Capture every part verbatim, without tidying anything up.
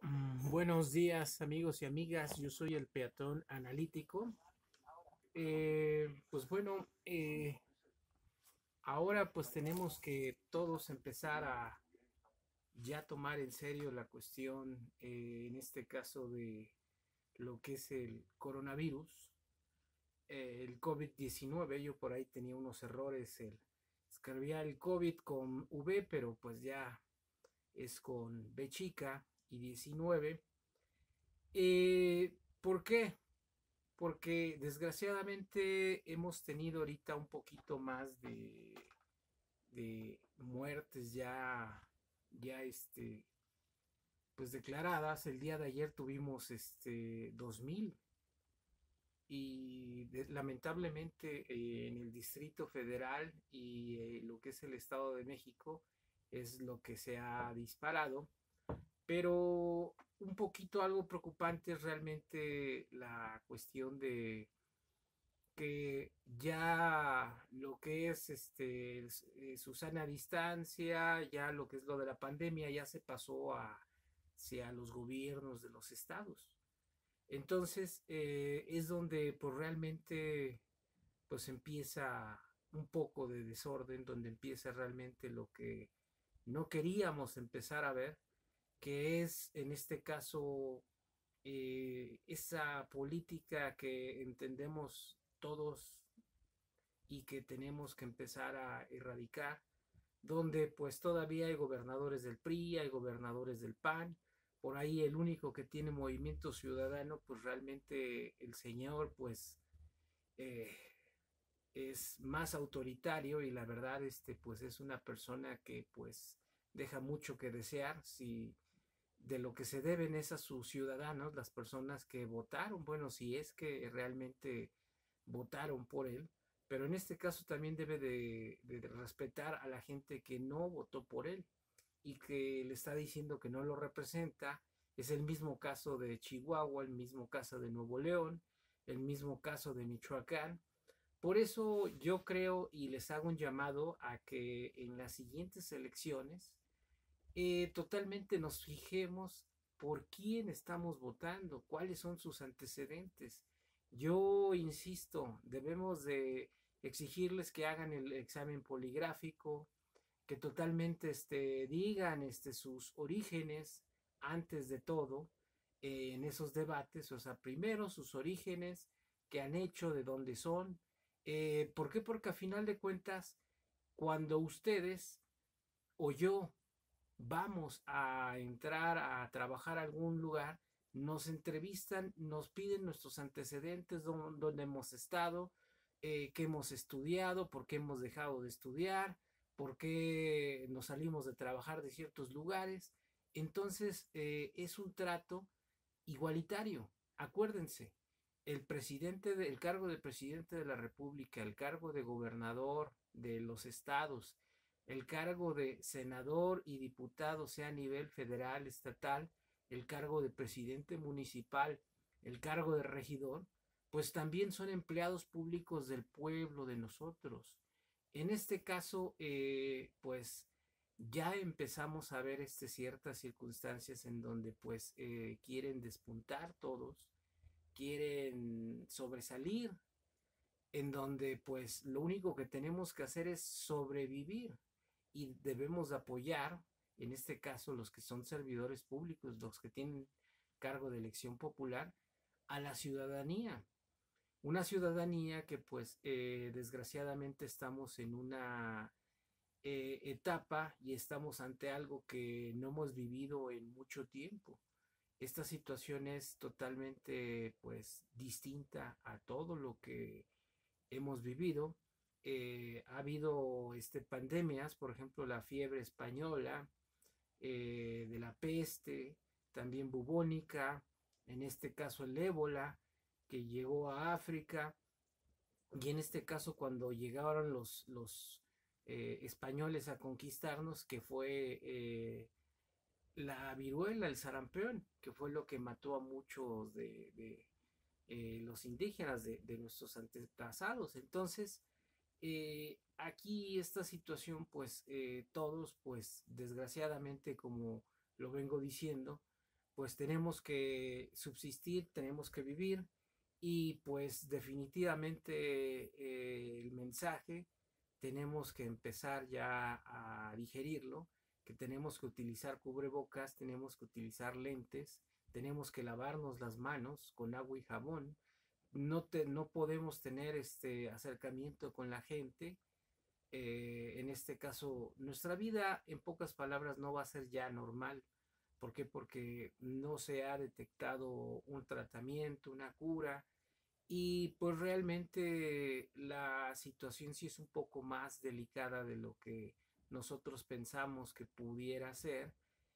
Mm, Buenos días amigos y amigas, yo soy el peatón analítico. Eh, pues bueno, eh, ahora pues tenemos que todos empezar a ya tomar en serio la cuestión, eh, en este caso de lo que es el coronavirus, eh, el covid diecinueve. Yo por ahí tenía unos errores, el, escribía el COVID con V, pero pues ya es con B chica y diecinueve. Eh, ¿por qué? Porque desgraciadamente hemos tenido ahorita un poquito más de, de muertes ya, ya este, pues declaradas. El día de ayer tuvimos este dos mil y de- lamentablemente, eh, en el Distrito Federal y eh, lo que es el Estado de México es lo que se ha disparado. Pero un poquito algo preocupante es realmente la cuestión de que ya lo que es este eh, Susana Distancia, ya lo que es lo de la pandemia, ya se pasó a, hacia los gobiernos de los estados. Entonces, eh, es donde pues realmente pues empieza un poco de desorden, donde empieza realmente lo que no queríamos empezar a ver, que es en este caso, eh, esa política que entendemos todos y que tenemos que empezar a erradicar, donde pues todavía hay gobernadores del P R I, hay gobernadores del P A N. Por ahí el único que tiene movimiento ciudadano, pues realmente el señor pues eh, es más autoritario, y la verdad este pues es una persona que pues deja mucho que desear. Si de lo que se deben es a sus ciudadanos, las personas que votaron, bueno, si es que realmente votaron por él, pero en este caso también debe de, de respetar a la gente que no votó por él y que le está diciendo que no lo representa. Es el mismo caso de Chihuahua, el mismo caso de Nuevo León, el mismo caso de Michoacán. Por eso yo creo y les hago un llamado a que en las siguientes elecciones, eh, totalmente nos fijemos por quién estamos votando, cuáles son sus antecedentes. Yo insisto, debemos de exigirles que hagan el examen poligráfico, que totalmente este, digan este, sus orígenes antes de todo, eh, en esos debates. O sea, primero sus orígenes, que han hecho, de dónde son. Eh, ¿Por qué? Porque a final de cuentas, cuando ustedes o yo vamos a entrar a trabajar a algún lugar, nos entrevistan, nos piden nuestros antecedentes, dónde hemos estado, eh, qué hemos estudiado, por qué hemos dejado de estudiar, por qué nos salimos de trabajar de ciertos lugares. Entonces, eh, es un trato igualitario. Acuérdense, el presidente de- el cargo de presidente de la República, el cargo de gobernador de los estados, el cargo de senador y diputado, sea a nivel federal, estatal, el cargo de presidente municipal, el cargo de regidor, pues también son empleados públicos del pueblo, de nosotros. En este caso, eh, pues ya empezamos a ver este, ciertas circunstancias en donde pues eh, quieren despuntar todos, quieren sobresalir, en donde pues lo único que tenemos que hacer es sobrevivir, y debemos apoyar, en este caso los que son servidores públicos, los que tienen cargo de elección popular, a la ciudadanía. Una ciudadanía que pues eh, desgraciadamente estamos en una eh, etapa y estamos ante algo que no hemos vivido en mucho tiempo. Esta situación es totalmente pues distinta a todo lo que hemos vivido. Eh, ha habido este, pandemias, por ejemplo la fiebre española, eh, de la peste, también bubónica, en este caso el ébola, que llegó a África. Y en este caso cuando llegaron los, los eh, españoles a conquistarnos, que fue eh, la viruela, el sarampión, que fue lo que mató a muchos de, de eh, los indígenas, de, de, nuestros antepasados. Entonces, eh, aquí esta situación, pues eh, todos, pues desgraciadamente, como lo vengo diciendo, pues tenemos que subsistir, tenemos que vivir y pues definitivamente eh, el mensaje tenemos que empezar ya a digerirlo, que tenemos que utilizar cubrebocas, tenemos que utilizar lentes, tenemos que lavarnos las manos con agua y jabón, no, te, no podemos tener este acercamiento con la gente. Eh, en este caso, nuestra vida, en pocas palabras, no va a ser ya normal. ¿Por qué? Porque no se ha detectado un tratamiento, una cura, y pues realmente la situación sí es un poco más delicada de lo que nosotros pensamos que pudiera ser.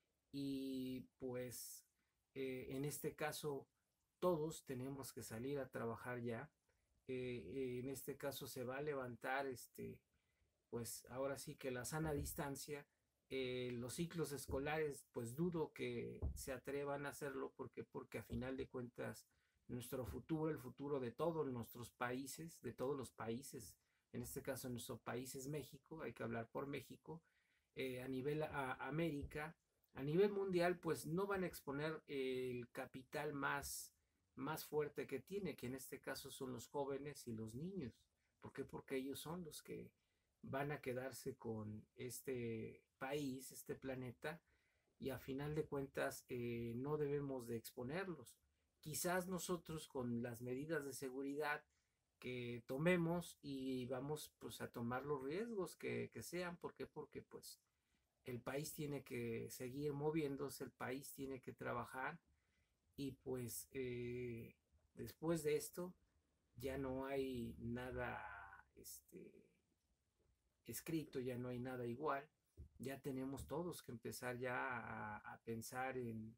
Y pues eh, en este caso todos tenemos que salir a trabajar ya. Eh, eh, en este caso se va a levantar este pues ahora sí que la sana distancia. Eh, los ciclos escolares pues dudo que se atrevan a hacerlo porque porque a final de cuentas nuestro futuro, el futuro de todos nuestros países, de todos los países, en este caso nuestro país es México, hay que hablar por México, eh, a nivel a, América, a nivel mundial, pues no van a exponer el capital más, más fuerte que tiene, que en este caso son los jóvenes y los niños. ¿Por qué? Porque ellos son los que van a quedarse con este país, este planeta, y a final de cuentas eh, no debemos de exponerlos. Quizás nosotros con las medidas de seguridad que tomemos y vamos pues a tomar los riesgos que, que sean, ¿por qué? Porque pues el país tiene que seguir moviéndose, el país tiene que trabajar y pues eh, después de esto ya no hay nada este, escrito, ya no hay nada igual, ya tenemos todos que empezar ya a, a pensar en,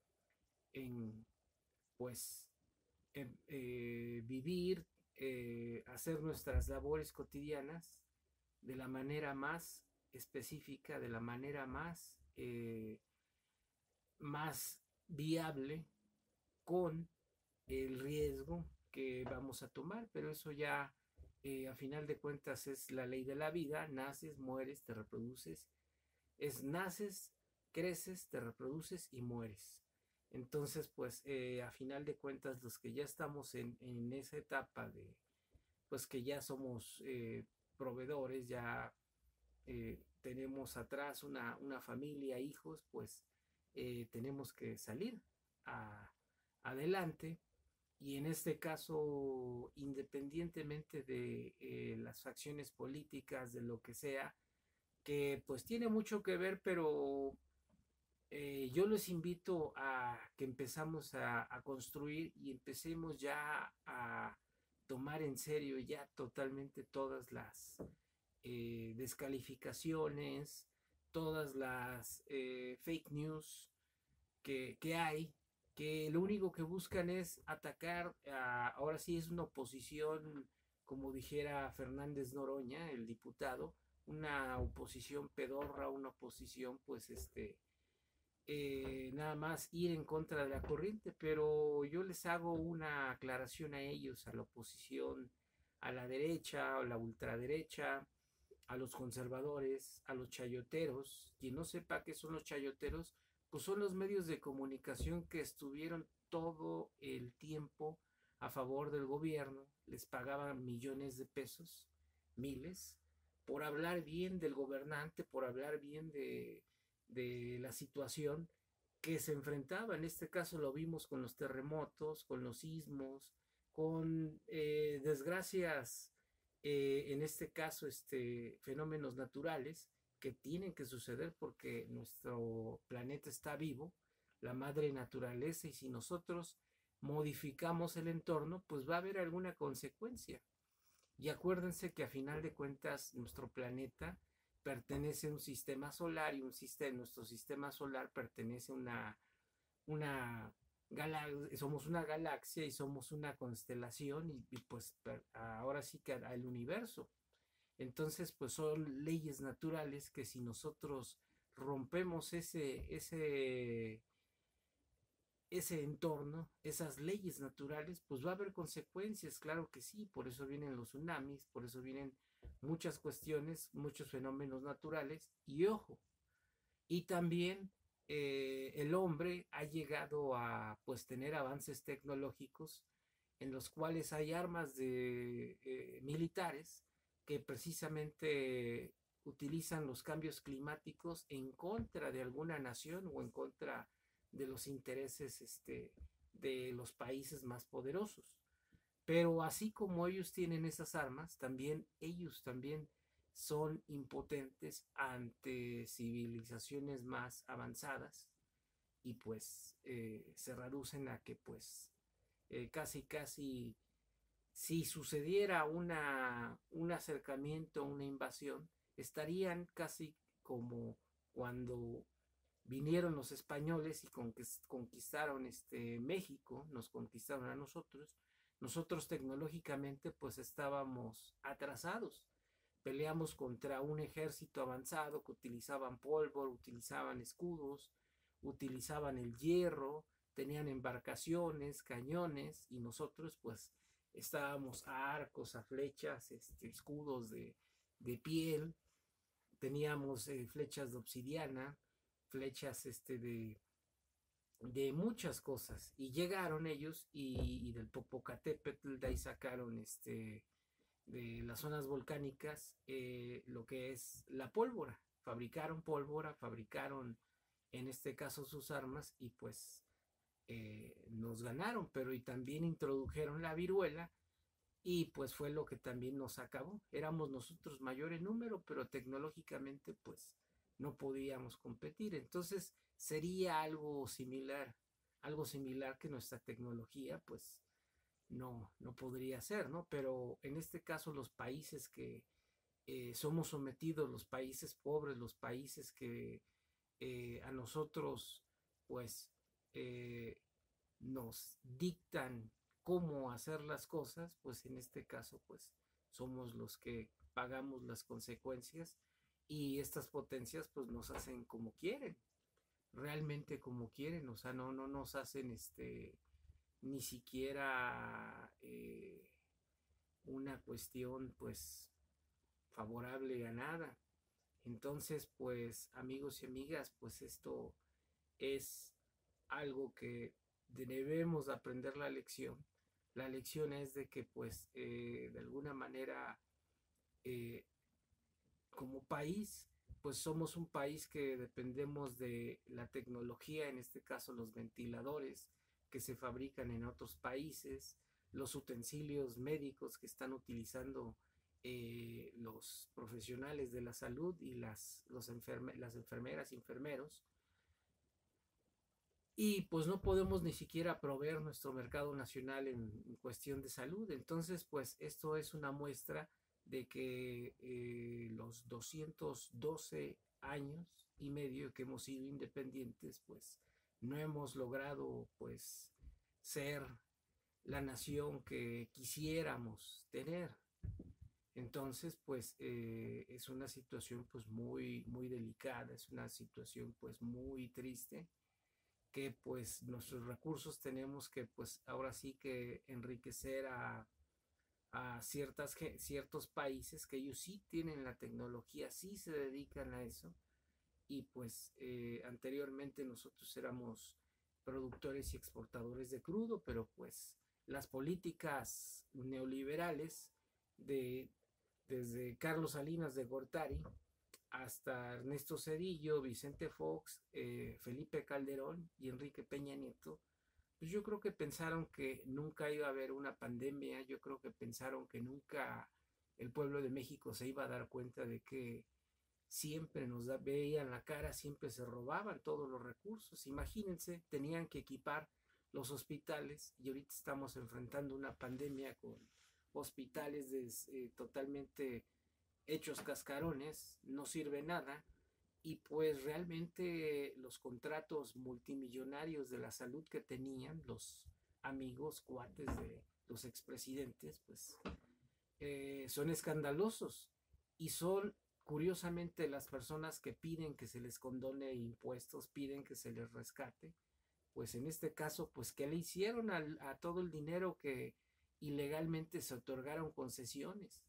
en pues en, eh, vivir, eh, hacer nuestras labores cotidianas de la manera más específica, de la manera más, eh, más viable con el riesgo que vamos a tomar, pero eso ya eh, a final de cuentas es la ley de la vida, naces, mueres, te reproduces, es naces, creces, te reproduces y mueres. Entonces, pues eh, a final de cuentas los que ya estamos en, en esa etapa de, pues que ya somos eh, proveedores, ya eh, tenemos atrás una, una, familia, hijos, pues eh, tenemos que salir a, adelante. Y en este caso, independientemente de eh, las facciones políticas, de lo que sea, que pues tiene mucho que ver, pero eh, yo les invito a que empezamos a, a construir y empecemos ya a tomar en serio ya totalmente todas las eh, descalificaciones, todas las eh, fake news que, que hay, que lo único que buscan es atacar, a, ahora sí es una oposición, como dijera Fernández Noroña, el diputado, una oposición pedorra, una oposición pues este, eh, nada más ir en contra de la corriente, pero yo les hago una aclaración a ellos, a la oposición, a la derecha, a la ultraderecha, a los conservadores, a los chayoteros. Quien no sepa qué son los chayoteros, pues son los medios de comunicación que estuvieron todo el tiempo a favor del gobierno, les pagaban millones de pesos, miles, por hablar bien del gobernante, por hablar bien de, de la situación que se enfrentaba. En este caso lo vimos con los terremotos, con los sismos, con eh, desgracias, eh, en este caso, este, fenómenos naturales que tienen que suceder porque nuestro planeta está vivo, la madre naturaleza, y si nosotros modificamos el entorno, pues va a haber alguna consecuencia. Y acuérdense que a final de cuentas nuestro planeta pertenece a un sistema solar y un sistema, nuestro sistema solar pertenece a una, una somos una galaxia y somos una constelación y, y pues ahora sí que al universo. Entonces pues son leyes naturales que si nosotros rompemos ese, ese, ese entorno, esas leyes naturales, pues va a haber consecuencias, claro que sí, por eso vienen los tsunamis, por eso vienen muchas cuestiones, muchos fenómenos naturales y ojo, y también eh, el hombre ha llegado a pues tener avances tecnológicos en los cuales hay armas de eh, militares que precisamente utilizan los cambios climáticos en contra de alguna nación o en contra de los intereses este, de los países más poderosos. Pero así como ellos tienen esas armas, también ellos también son impotentes ante civilizaciones más avanzadas y pues eh, se reducen a que pues eh, casi casi si sucediera una, un acercamiento, una invasión, estarían casi como cuando vinieron los españoles y conquistaron este México, nos conquistaron a nosotros. Nosotros tecnológicamente pues estábamos atrasados. Peleamos contra un ejército avanzado que utilizaban pólvora, utilizaban escudos, utilizaban el hierro, tenían embarcaciones, cañones, y nosotros pues estábamos a arcos, a flechas, este, escudos de, de piel, teníamos eh, flechas de obsidiana, flechas este, de, de muchas cosas, y llegaron ellos y, y del Popocatépetl de ahí sacaron este, de las zonas volcánicas eh, lo que es la pólvora, fabricaron pólvora, fabricaron en este caso sus armas y pues eh, nos ganaron, pero y también introdujeron la viruela y pues fue lo que también nos acabó. Éramos nosotros mayor en número, pero tecnológicamente pues no podíamos competir. Entonces sería algo similar, algo similar que nuestra tecnología pues no, no podría ser, ¿no? Pero en este caso los países que eh, somos sometidos, los países pobres, los países que eh, a nosotros pues eh, nos dictan cómo hacer las cosas, pues en este caso pues somos los que pagamos las consecuencias y estas potencias pues nos hacen como quieren, realmente como quieren, o sea, no, no nos hacen este ni siquiera eh, una cuestión pues favorable a nada. Entonces, pues amigos y amigas, pues esto es algo que debemos aprender la lección. La lección es de que pues eh, de alguna manera eh, como país pues somos un país que dependemos de la tecnología, en este caso los ventiladores que se fabrican en otros países, los utensilios médicos que están utilizando eh, los profesionales de la salud y las, los enferme, las enfermeras y enfermeros, y pues no podemos ni siquiera proveer nuestro mercado nacional en, en cuestión de salud. Entonces pues esto es una muestra de que eh, los doscientos doce años y medio que hemos sido independientes pues no hemos logrado pues ser la nación que quisiéramos tener. Entonces pues eh, es una situación pues muy muy delicada, es una situación pues muy triste que pues nuestros recursos tenemos que pues ahora sí que enriquecer a, a ciertas, ciertos países que ellos sí tienen la tecnología, sí se dedican a eso y pues eh, anteriormente nosotros éramos productores y exportadores de crudo, pero pues las políticas neoliberales de desde Carlos Salinas de Gortari hasta Ernesto Zedillo, Vicente Fox, eh, Felipe Calderón y Enrique Peña Nieto, pues yo creo que pensaron que nunca iba a haber una pandemia, yo creo que pensaron que nunca el pueblo de México se iba a dar cuenta de que siempre nos da, veían la cara, siempre se robaban todos los recursos. Imagínense, tenían que equipar los hospitales y ahorita estamos enfrentando una pandemia con hospitales des, eh, totalmente hechos cascarones, no sirve nada, y pues realmente los contratos multimillonarios de la salud que tenían los amigos, cuates de los expresidentes, pues eh, son escandalosos y son curiosamente las personas que piden que se les condone impuestos, piden que se les rescate, pues en este caso, pues ¿qué le hicieron al, a todo el dinero que ilegalmente se otorgaron concesiones?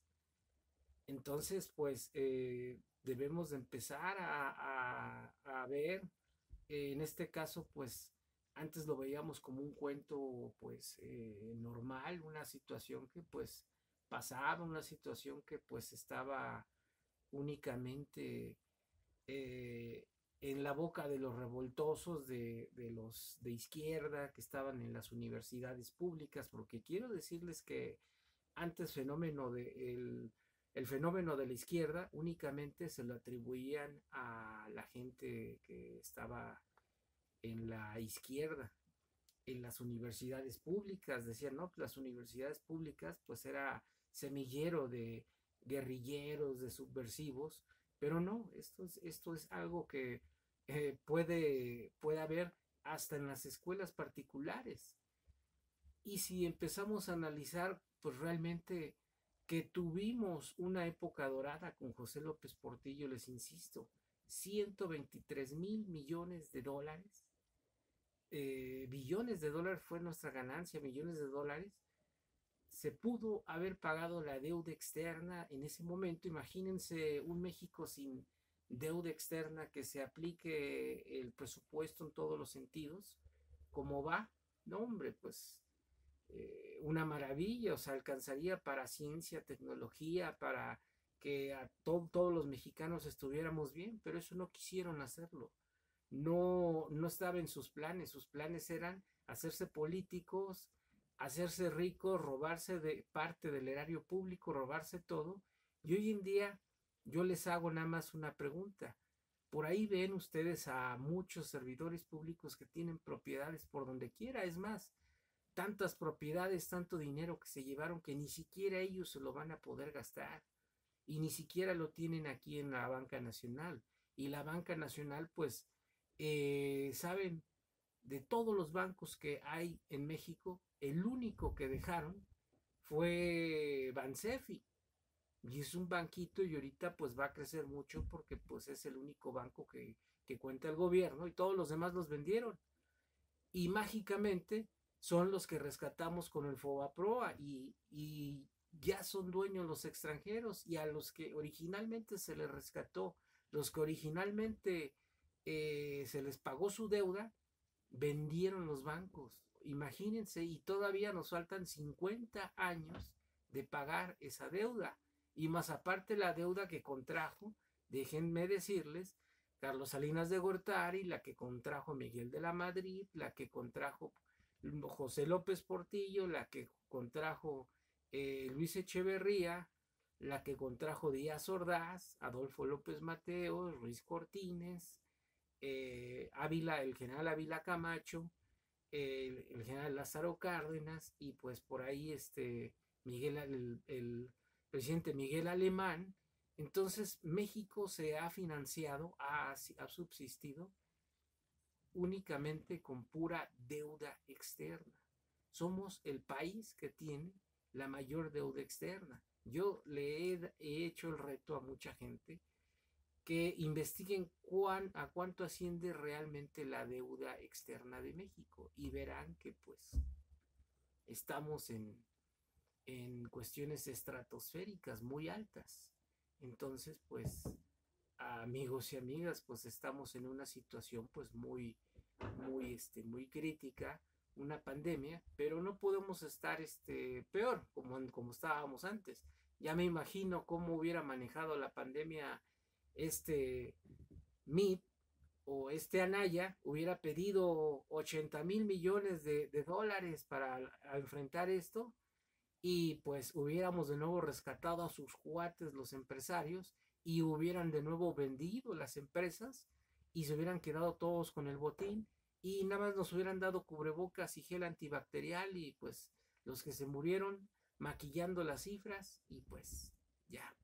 Entonces, pues eh, debemos de empezar a, a, a ver Eh, en este caso, pues antes lo veíamos como un cuento pues eh, normal, una situación que pues pasaba, una situación que pues estaba únicamente eh, en la boca de los revoltosos, de, de los de izquierda que estaban en las universidades públicas, porque quiero decirles que antes fenómeno de el, el fenómeno de la izquierda únicamente se lo atribuían a la gente que estaba en la izquierda, en las universidades públicas. Decían, no, las universidades públicas pues era semillero de guerrilleros, de subversivos, pero no, esto es, esto es algo que eh, puede, puede haber hasta en las escuelas particulares. Y si empezamos a analizar, pues realmente que tuvimos una época dorada con José López Portillo, les insisto, ciento veintitrés mil millones de dólares, eh, billones de dólares fue nuestra ganancia, millones de dólares, se pudo haber pagado la deuda externa en ese momento. Imagínense un México sin deuda externa, que se aplique el presupuesto en todos los sentidos, ¿cómo va? No, hombre, pues eh, una maravilla, o sea, alcanzaría para ciencia, tecnología, para que a to todos los mexicanos estuviéramos bien, pero eso no quisieron hacerlo. No, no estaba en sus planes, sus planes eran hacerse políticos, hacerse ricos, robarse de parte del erario público, robarse todo. Y hoy en día yo les hago nada más una pregunta. Por ahí ven ustedes a muchos servidores públicos que tienen propiedades por donde quiera. Es más, tantas propiedades, tanto dinero que se llevaron que ni siquiera ellos se lo van a poder gastar. Y ni siquiera lo tienen aquí en la banca nacional. Y la banca nacional, pues, eh, saben, de todos los bancos que hay en México, el único que dejaron fue Bansefi. Y es un banquito y ahorita pues va a crecer mucho porque pues es el único banco que, que cuenta el gobierno y todos los demás los vendieron. Y mágicamente son los que rescatamos con el Fobaproa y, y ya son dueños los extranjeros y a los que originalmente se les rescató, los que originalmente eh, se les pagó su deuda, vendieron los bancos. Imagínense, y todavía nos faltan cincuenta años de pagar esa deuda. Y más aparte la deuda que contrajo, déjenme decirles, Carlos Salinas de Gortari, la que contrajo Miguel de la Madrid, la que contrajo José López Portillo, la que contrajo eh, Luis Echeverría, la que contrajo Díaz Ordaz, Adolfo López Mateos, Ruiz Cortines, eh, Ávila, el general Ávila Camacho, el, el, general Lázaro Cárdenas y pues por ahí este Miguel, el, el presidente Miguel Alemán. Entonces México se ha financiado, ha, ha subsistido únicamente con pura deuda externa. Somos el país que tiene la mayor deuda externa. Yo le he, he hecho el reto a mucha gente que investiguen cuán, a cuánto asciende realmente la deuda externa de México y verán que pues estamos en, en cuestiones estratosféricas muy altas. Entonces pues amigos y amigas, pues estamos en una situación pues muy, muy, este, muy crítica, una pandemia, pero no podemos estar este, peor como, como estábamos antes. Ya me imagino cómo hubiera manejado la pandemia este M I T o este Anaya, hubiera pedido ochenta mil millones de, de dólares para a enfrentar esto y pues hubiéramos de nuevo rescatado a sus cuates los empresarios y hubieran de nuevo vendido las empresas y se hubieran quedado todos con el botín y nada más nos hubieran dado cubrebocas y gel antibacterial y pues los que se murieron maquillando las cifras y pues ya.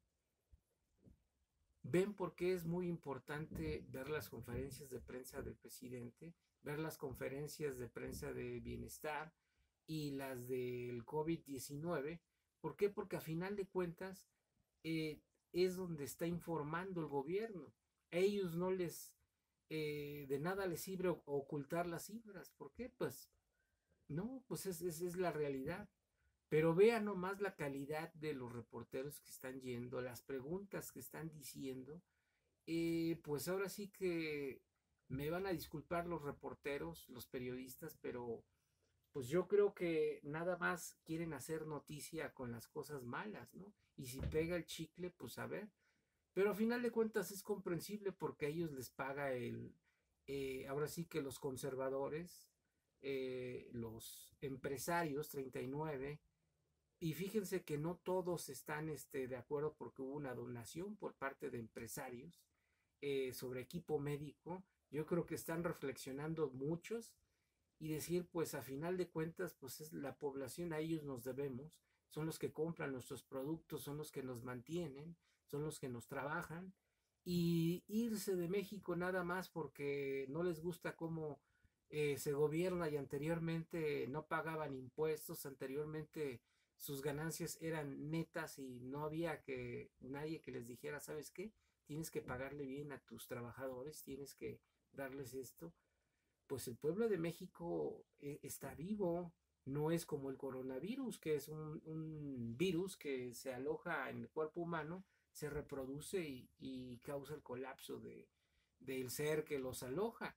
Ven por qué es muy importante ver las conferencias de prensa del presidente, ver las conferencias de prensa de bienestar y las del COVID diecinueve. ¿Por qué? Porque a final de cuentas eh, es donde está informando el gobierno. A ellos no les, eh, de nada les sirve ocultar las cifras. ¿Por qué? Pues no, pues es, es, es la realidad. Pero vean nomás la calidad de los reporteros que están yendo, las preguntas que están diciendo, eh, pues ahora sí que Me van a disculpar los reporteros, los periodistas, pero pues yo creo que nada más quieren hacer noticia con las cosas malas, ¿no? Y si pega el chicle, pues a ver. Pero a final de cuentas es comprensible porque a ellos les paga el, eh, ahora sí que los conservadores, eh, los empresarios, treinta y nueve, y fíjense que no todos están este, de acuerdo porque hubo una donación por parte de empresarios eh, sobre equipo médico. Yo creo que están reflexionando muchos y decir, pues a final de cuentas, pues es la población, a ellos nos debemos, son los que compran nuestros productos, son los que nos mantienen, son los que nos trabajan, y irse de México nada más porque no les gusta cómo eh, se gobierna y anteriormente no pagaban impuestos, anteriormente sus ganancias eran netas y no había que nadie que les dijera, ¿sabes qué? Tienes que pagarle bien a tus trabajadores, tienes que darles esto. Pues el pueblo de México eh, está vivo, no es como el coronavirus, que es un, un virus que se aloja en el cuerpo humano, se reproduce y, y causa el colapso de, del ser que los aloja,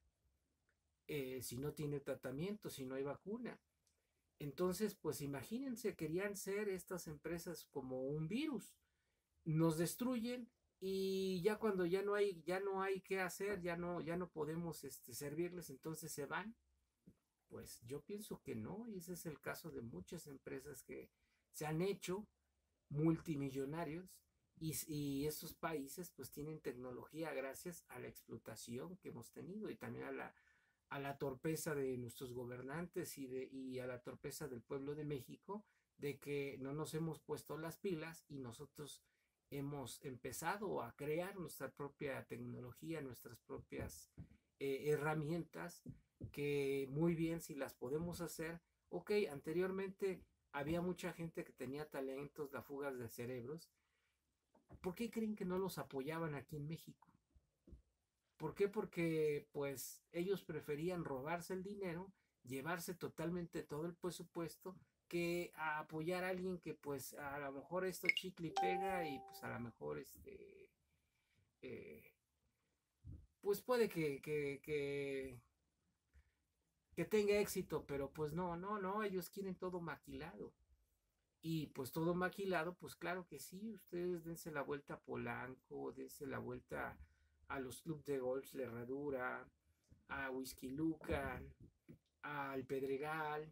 eh, si no tiene tratamiento, si no hay vacuna. Entonces, pues imagínense, querían ser estas empresas como un virus, nos destruyen y ya cuando ya no hay ya no hay qué hacer, ya no ya no podemos este, servirles, entonces se van. Pues yo pienso que no, y ese es el caso de muchas empresas que se han hecho multimillonarios y, y esos países pues tienen tecnología gracias a la explotación que hemos tenido y también a la, a la torpeza de nuestros gobernantes y, de, y a la torpeza del pueblo de México de que no nos hemos puesto las pilas y nosotros hemos empezado a crear nuestra propia tecnología, nuestras propias eh, herramientas que muy bien si las podemos hacer. Ok, anteriormente había mucha gente que tenía talentos, la fugas de cerebros. ¿Por qué creen que no los apoyaban aquí en México? ¿Por qué? Porque pues ellos preferían robarse el dinero, llevarse totalmente todo el presupuesto, que a apoyar a alguien que pues a lo mejor esto chicle y pega y pues a lo mejor este eh, pues puede que, que, que, que tenga éxito, pero pues no, no, no, ellos quieren todo maquilado. Y pues todo maquilado, pues claro que sí, ustedes dense la vuelta a Polanco, dense la vuelta a los clubes de golf de Herradura, a Whisky Lucan, al Pedregal,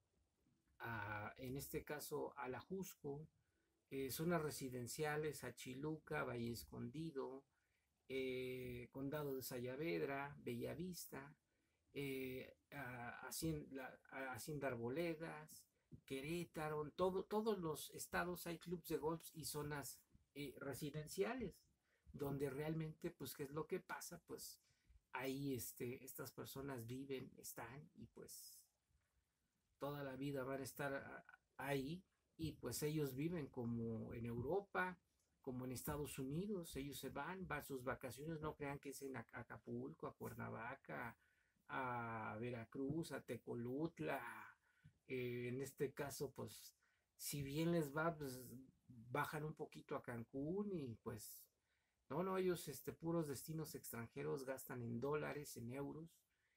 a, en este caso a la Jusco, eh, zonas residenciales, a Chiluca, Valle Escondido, eh, Condado de Sayavedra, Bellavista, eh, a, Hacienda, a Hacienda Arboledas, Querétaro, en todo, todos los estados hay clubes de golf y zonas eh, residenciales, donde realmente, pues, ¿qué es lo que pasa? Pues ahí este, estas personas viven, están y pues toda la vida van a estar ahí y pues ellos viven como en Europa, como en Estados Unidos, ellos se van, van sus vacaciones, no crean que es en Acapulco, a Cuernavaca, a Veracruz, a Tecolutla, eh, en este caso pues si bien les va, pues bajan un poquito a Cancún y pues no, no, ellos este, puros destinos extranjeros gastan en dólares, en euros,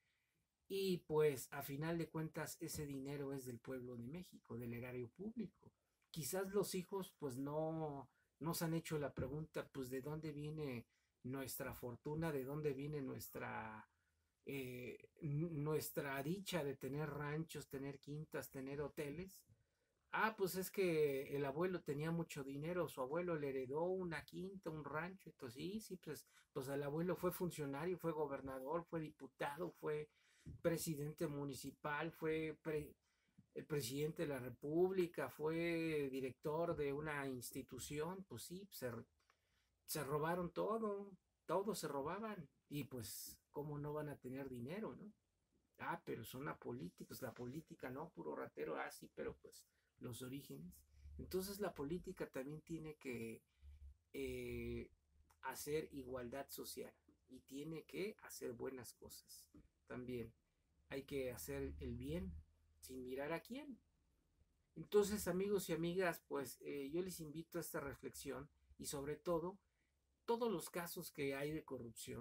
y pues a final de cuentas ese dinero es del pueblo de México, del erario público. Quizás los hijos pues no nos han hecho la pregunta pues de dónde viene nuestra fortuna, de dónde viene nuestra eh, nuestra dicha de tener ranchos, tener quintas, tener hoteles. Ah, pues es que el abuelo tenía mucho dinero, su abuelo le heredó una quinta, un rancho, entonces sí, sí, pues, pues el abuelo fue funcionario, fue gobernador, fue diputado, fue presidente municipal, fue pre, el presidente de la república, fue director de una institución, pues sí, se, se robaron todo, todo se robaban, y pues, ¿cómo no van a tener dinero, no? Ah, pero son apolíticos, la política no, puro ratero, ah, sí, pero pues los orígenes. Entonces la política también tiene que eh, hacer igualdad social y tiene que hacer buenas cosas. También hay que hacer el bien sin mirar a quién. Entonces, amigos y amigas, pues eh, yo les invito a esta reflexión y sobre todo, todos los casos que hay de corrupción,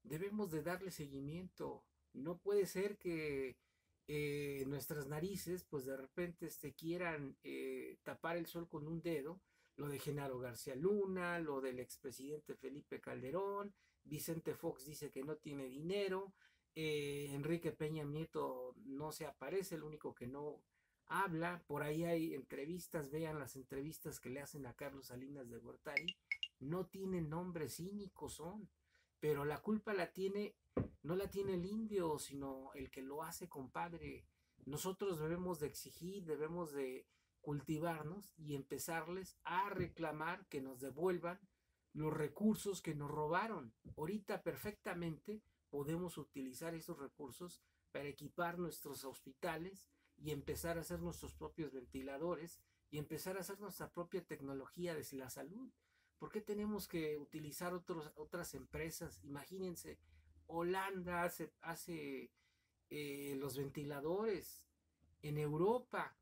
debemos de darle seguimiento. No puede ser que eh, nuestras narices, pues de repente este, quieran eh, tapar el sol con un dedo. Lo de Genaro García Luna, lo del expresidente Felipe Calderón, Vicente Fox dice que no tiene dinero, eh, Enrique Peña Nieto no se aparece, el único que no habla. Por ahí hay entrevistas, vean las entrevistas que le hacen a Carlos Salinas de Gortari, no tienen nombres, cínicos son, pero la culpa la tiene, no la tiene el indio, sino el que lo hace, compadre. Nosotros debemos de exigir, debemos de cultivarnos y empezarles a reclamar que nos devuelvan los recursos que nos robaron. Ahorita perfectamente podemos utilizar esos recursos para equipar nuestros hospitales y empezar a hacer nuestros propios ventiladores y empezar a hacer nuestra propia tecnología de la salud. ¿Por qué tenemos que utilizar otros, otras empresas? Imagínense, Holanda hace, hace eh, los ventiladores, en Europa,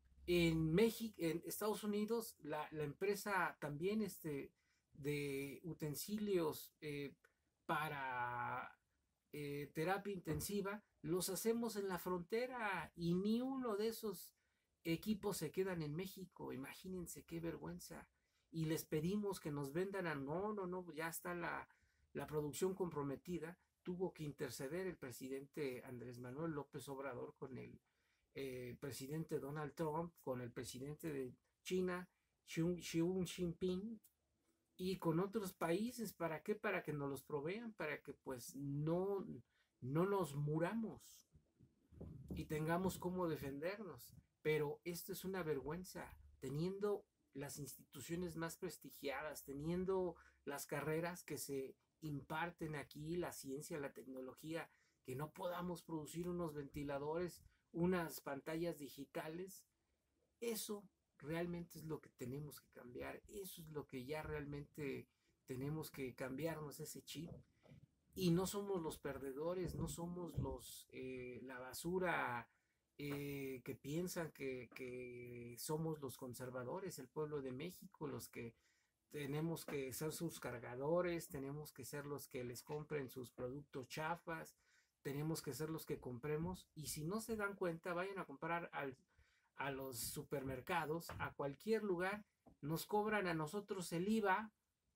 en México, en Estados Unidos, la, la empresa también este, de utensilios eh, para eh, terapia intensiva, los hacemos en la frontera y ni uno de esos equipos se quedan en México. Imagínense qué vergüenza. Y les pedimos que nos vendan a no, no, no, ya está la, la producción comprometida. Tuvo que interceder el presidente Andrés Manuel López Obrador con el eh, presidente Donald Trump, con el presidente de China, Xi Jinping, y con otros países. ¿Para qué? Para que nos los provean, para que pues no, no nos muramos y tengamos cómo defendernos. Pero esto es una vergüenza, teniendo las instituciones más prestigiadas, teniendo las carreras que se imparten aquí, la ciencia, la tecnología, que no podamos producir unos ventiladores, unas pantallas digitales. Eso realmente es lo que tenemos que cambiar, eso es lo que ya realmente tenemos que cambiarnos, ese chip. Y no somos los perdedores, no somos los eh, la basura eh, que piensan que, que somos los conservadores, el pueblo de México, los que tenemos que ser sus cargadores, tenemos que ser los que les compren sus productos chafas, tenemos que ser los que compremos. Y si no se dan cuenta, vayan a comprar al, a los supermercados, a cualquier lugar, nos cobran a nosotros el I V A,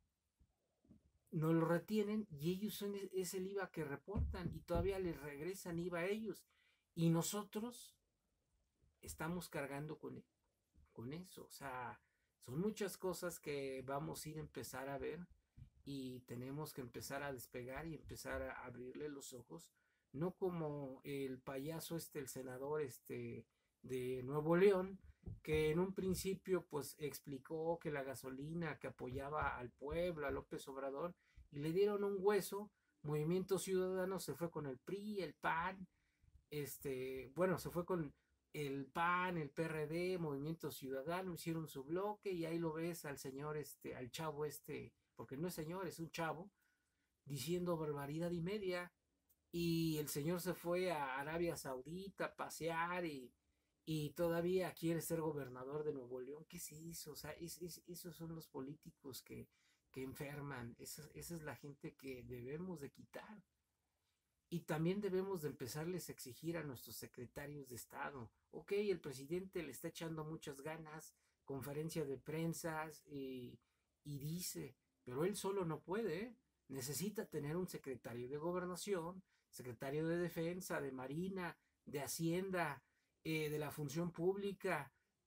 nos lo retienen y ellos son es el I V A que reportan y todavía les regresan I V A a ellos. Y nosotros estamos cargando con, con eso. O sea, son muchas cosas que vamos a ir a empezar a ver y tenemos que empezar a despegar y empezar a abrirle los ojos. No como el payaso este, el senador este de Nuevo León, que en un principio pues explicó que la gasolina, que apoyaba al pueblo, a López Obrador, y le dieron un hueso. Movimiento Ciudadano se fue con el P R I, el P A N, este, bueno, se fue con el P A N, el P R D, Movimiento Ciudadano, hicieron su bloque y ahí lo ves al señor, este, al chavo este, porque no es señor, es un chavo, diciendo barbaridad y media. Y el señor se fue a Arabia Saudita a pasear y, y todavía quiere ser gobernador de Nuevo León. ¿Qué se hizo? O sea, es, es, esos son los políticos que, que enferman. Esa, esa es la gente que debemos de quitar. Y también debemos de empezarles a exigir a nuestros secretarios de Estado. Ok, el presidente le está echando muchas ganas, conferencia de prensa y, y dice, pero él solo no puede, ¿eh? Necesita tener un secretario de Gobernación, secretario de Defensa, de Marina, de Hacienda, eh, de la Función Pública,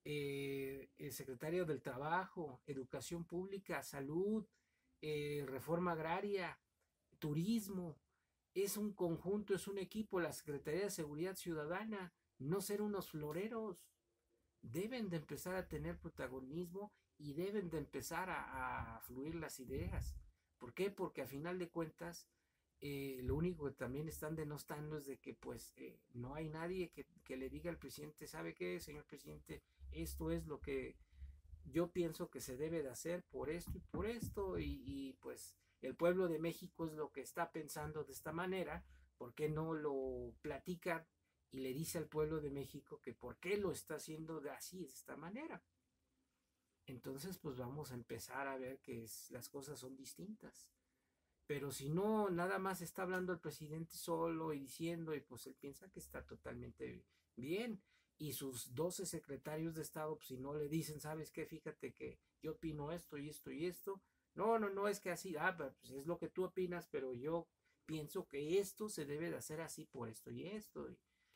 eh, el secretario del Trabajo, Educación Pública, Salud, eh, Reforma Agraria, Turismo. Es un conjunto, es un equipo, la Secretaría de Seguridad Ciudadana, no ser unos floreros. Deben de empezar a tener protagonismo y deben de empezar a, a fluir las ideas. ¿Por qué? Porque a final de cuentas, eh, lo único que también están denostando es de que pues eh, no hay nadie que, que le diga al presidente, ¿sabe qué, señor presidente? Esto es lo que yo pienso que se debe de hacer por esto y por esto, y, y pues el pueblo de México es lo que está pensando de esta manera. ¿Por qué no lo platica y le dice al pueblo de México que por qué lo está haciendo de así, de esta manera? Entonces pues vamos a empezar a ver que es, las cosas son distintas. Pero si no, nada más está hablando el presidente solo y diciendo, y pues él piensa que está totalmente bien. Y sus doce secretarios de Estado, pues si no le dicen, ¿sabes qué? Fíjate que yo opino esto y esto y esto. No, no, no es que así, ah, pues es lo que tú opinas, pero yo pienso que esto se debe de hacer así por esto y esto.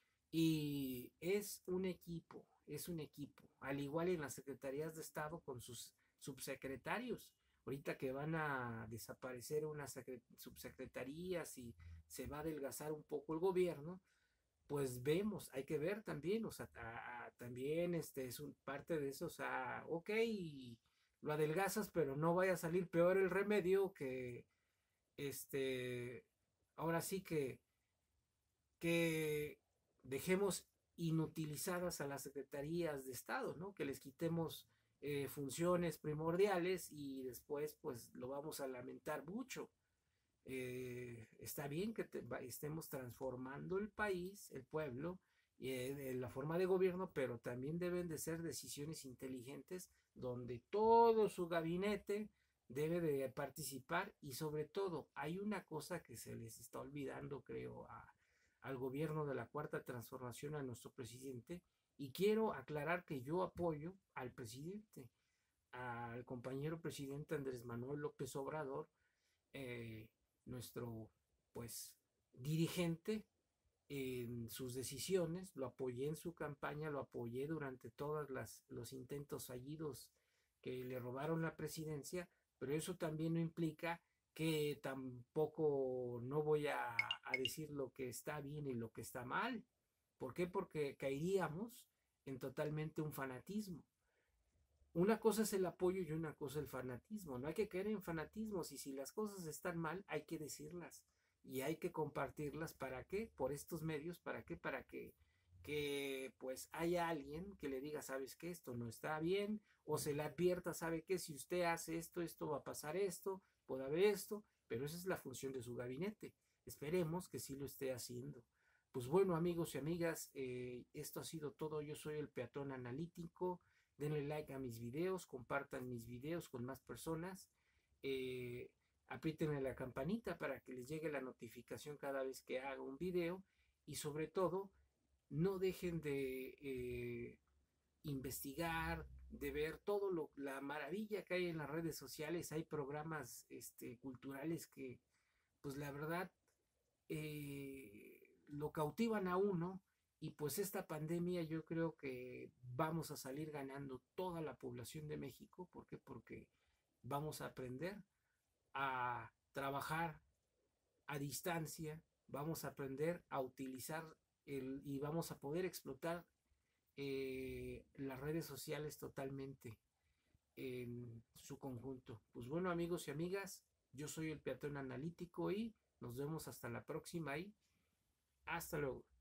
Y es un equipo, es un equipo, al igual en las secretarías de Estado con sus subsecretarios. Ahorita que van a desaparecer unas subsecretarías y se va a adelgazar un poco el gobierno, pues vemos, hay que ver también, o sea, a, a, también este es un, parte de eso, o sea, ok, lo adelgazas, pero no vaya a salir peor el remedio que, este, ahora sí que que dejemos inutilizadas a las secretarías de Estado, ¿no? Que les quitemos eh, funciones primordiales y después pues lo vamos a lamentar mucho. Eh, está bien que te, estemos transformando el país, el pueblo, eh, en la forma de gobierno, pero también deben de ser decisiones inteligentes donde todo su gabinete debe de participar y sobre todo hay una cosa que se les está olvidando, creo, a, al gobierno de la Cuarta Transformación, a nuestro presidente, y quiero aclarar que yo apoyo al presidente, al compañero presidente Andrés Manuel López Obrador, eh, nuestro pues dirigente en sus decisiones, lo apoyé en su campaña, lo apoyé durante todos los intentos fallidos que le robaron la presidencia, pero eso también no implica que tampoco no voy a, a decir lo que está bien y lo que está mal. ¿Por qué? Porque caeríamos en totalmente un fanatismo. Una cosa es el apoyo y una cosa el fanatismo. No hay que caer en fanatismos y si las cosas están mal hay que decirlas y hay que compartirlas. ¿Para qué? Por estos medios. ¿Para qué? Para que, que pues haya alguien que le diga, sabes que esto no está bien, o se le advierta, sabe que si usted hace esto, esto va a pasar esto, puede haber esto, pero esa es la función de su gabinete. Esperemos que sí lo esté haciendo. Pues bueno, amigos y amigas, eh, esto ha sido todo. Yo soy el peatón analítico. Denle like a mis videos, compartan mis videos con más personas, eh, aprieten la campanita para que les llegue la notificación cada vez que haga un video y sobre todo no dejen de eh, investigar, de ver todo lo, la maravilla que hay en las redes sociales. Hay programas este, culturales que pues la verdad eh, lo cautivan a uno y pues esta pandemia yo creo que vamos a salir ganando toda la población de México. ¿Por qué? Porque vamos a aprender a trabajar a distancia, vamos a aprender a utilizar el, y vamos a poder explotar eh, las redes sociales totalmente en su conjunto. Pues bueno, amigos y amigas, yo soy el peatón analítico y nos vemos hasta la próxima y hasta luego.